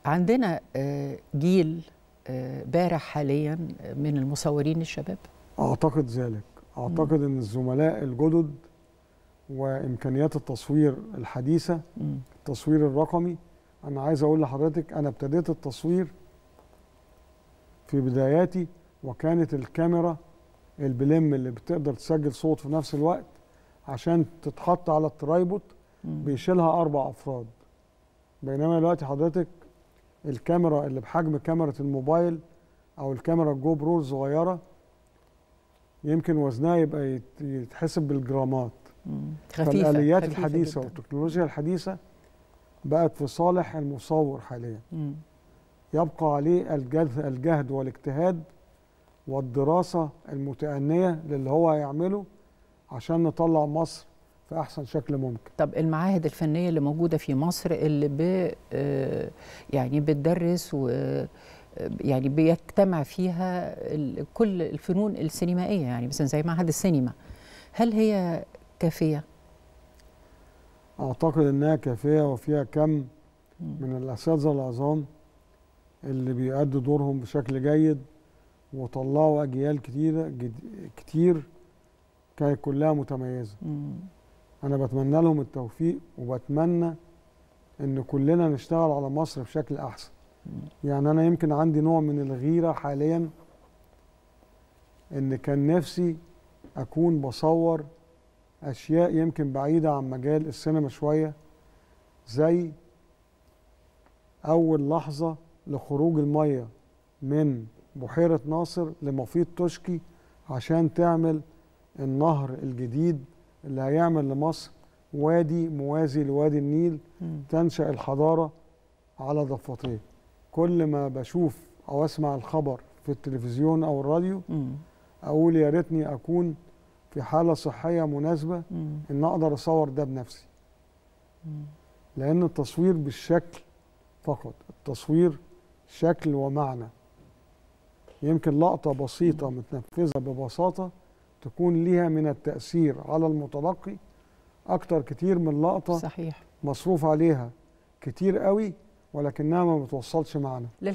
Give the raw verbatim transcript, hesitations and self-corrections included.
عندنا آه، جيل آه، بارع حاليا من المصورين الشباب. أعتقد ذلك. أعتقد أن الزملاء الجدد وإمكانيات التصوير الحديثة، مم. التصوير الرقمي. أنا عايز أقول لحضرتك أنا ابتديت التصوير في بداياتي وكانت الكاميرا البلم اللي بتقدر تسجل صوت في نفس الوقت عشان تتحط على الترايبود بيشيلها أربع أفراد. بينما دلوقتي حضرتك الكاميرا اللي بحجم كاميرا الموبايل أو الكاميرا الجو برو الصغيرة يمكن وزنها يبقى يتحسب بالجرامات. خفيفة. فالآليات خفيفة الحديثة جداً. والتكنولوجيا الحديثة بقت في صالح المصور حاليا. مم. يبقى عليه الجهد, الجهد والاجتهاد والدراسة المتأنية للي هو هيعمله عشان نطلع مصر في أحسن شكل ممكن. طب المعاهد الفنية اللي موجودة في مصر اللي ب آه، يعني بتدرس و يعني بيجتمع فيها ال- كل الفنون السينمائية، يعني مثلا زي معهد السينما، هل هي كافية؟ أعتقد إنها كافية وفيها كم من الأساتذة العظام اللي بيأدوا دورهم بشكل جيد وطلعوا أجيال كتيرة جد- كتير كانت كلها متميزة. مم. أنا بتمنى لهم التوفيق وبتمنى إن كلنا نشتغل على مصر بشكل أحسن. يعني أنا يمكن عندي نوع من الغيرة حاليا إن كان نفسي أكون بصور أشياء يمكن بعيدة عن مجال السينما شوية، زي أول لحظة لخروج المية من بحيرة ناصر لمفيد توشكي عشان تعمل النهر الجديد اللي هيعمل لمصر وادي موازي لوادي النيل. مم. تنشأ الحضارة على ضفتيه. كل ما بشوف أو أسمع الخبر في التلفزيون أو الراديو مم. أقول يا ريتني أكون في حالة صحية مناسبة مم. إن أقدر أصور ده بنفسي. مم. لأن التصوير بالشكل فقط، التصوير شكل ومعنى. يمكن لقطة بسيطة متنفذة ببساطة تكون ليها من التأثير على المتلقي أكتر كتير من لقطة صحيح. مصروف عليها كتير قوي ولكنها ما بتوصلش معنى.